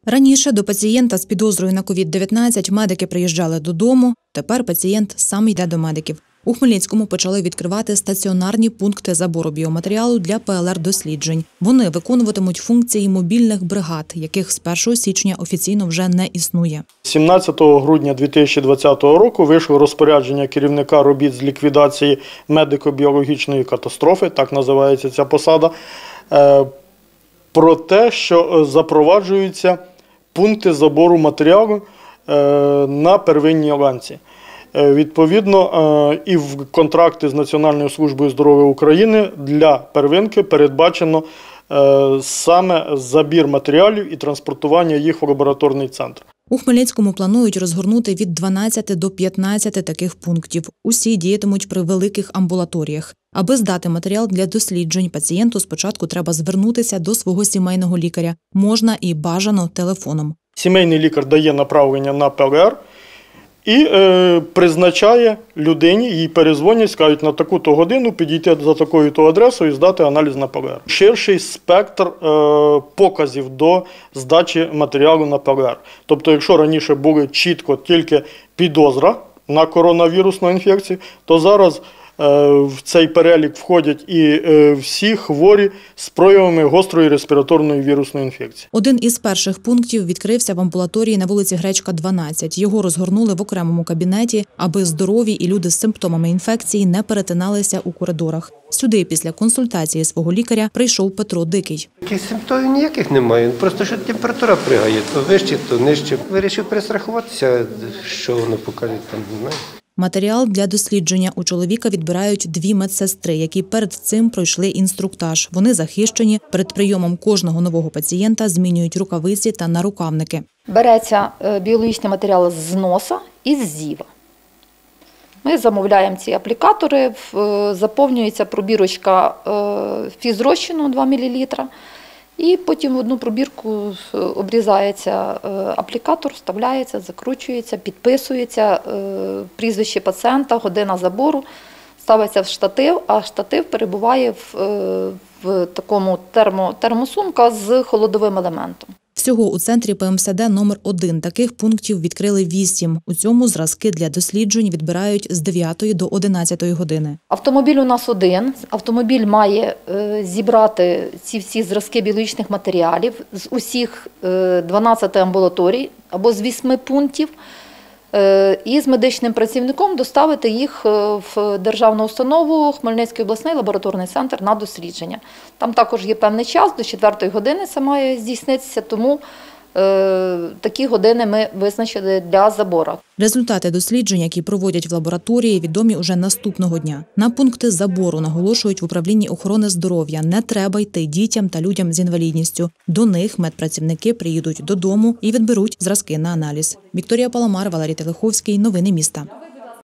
Раніше до пацієнта з підозрою на COVID-19 медики приїжджали додому, тепер пацієнт сам йде до медиків. У Хмельницькому почали відкривати стаціонарні пункти забору біоматеріалу для ПЛР-досліджень. Вони виконуватимуть функції мобільних бригад, яких з 1 січня офіційно вже не існує. 17 грудня 2020 року вийшло розпорядження керівника робіт з ліквідації медико-біологічної катастрофи, так називається ця посада, про те, що запроваджуються пункти забору матеріалу на первинній ланці. Відповідно, і в контракті з Національною службою здоров'я України для первинки передбачено саме забір матеріалів і транспортування їх в лабораторний центр. У Хмельницькому планують розгорнути від 12 до 15 таких пунктів. Усі діятимуть при великих амбулаторіях. Аби здати матеріал для досліджень, пацієнту спочатку треба звернутися до свого сімейного лікаря. Можна і бажано телефоном. Сімейний лікар дає направлення на ПЛР і призначає людині, їй перезвонять, скажуть на таку-то годину підійти за такою-то адресою і здати аналіз на ПЛР. Ширший спектр показів до здачі матеріалу на ПЛР. Тобто, якщо раніше були чітко тільки підозра на коронавірусну інфекцію, то зараз в цей перелік входять і всі хворі з проявами гострої респіраторної вірусної інфекції. Один із перших пунктів відкрився в амбулаторії на вулиці Гречка, 12. Його розгорнули в окремому кабінеті, аби здорові і люди з симптомами інфекції не перетиналися у коридорах. Сюди після консультації свого лікаря прийшов Петро Дикий. Симптомів ніяких немає, просто що температура пригає, то вище, то нижче. Вирішив перестрахуватися, що воно покаже, там не знаю. Матеріал для дослідження у чоловіка відбирають 2 медсестри, які перед цим пройшли інструктаж. Вони захищені. Перед прийомом кожного нового пацієнта змінюють рукавиці та нарукавники. Береться біологічний матеріал з носа і з зіва. Ми замовляємо ці аплікатори, заповнюється пробірочка фізрозчину 2 мл. І потім в одну пробірку обрізається аплікатор, вставляється, закручується, підписується прізвище пацієнта, година забору, ставиться в штатив, а штатив перебуває в такому термосумка з холодовим елементом. Всього у центрі ПМСД номер 1 таких пунктів відкрили 8. У цьому зразки для досліджень відбирають з 9 до 11 години. Автомобіль у нас один. Автомобіль має зібрати ці всі зразки біологічних матеріалів з усіх 12 амбулаторій або з 8 пунктів і з медичним працівником доставити їх в державну установу Хмельницький обласний лабораторний центр на дослідження. Там також є певний час, до 4 години це має здійснитися, тому такі години ми визначили для забору. Результати досліджень, які проводять в лабораторії, відомі уже наступного дня. На пункти забору, наголошують в управлінні охорони здоров'я, не треба йти дітям та людям з інвалідністю. До них медпрацівники приїдуть додому і відберуть зразки на аналіз. Вікторія Паламар, Валерій Телеховський. Новини міста.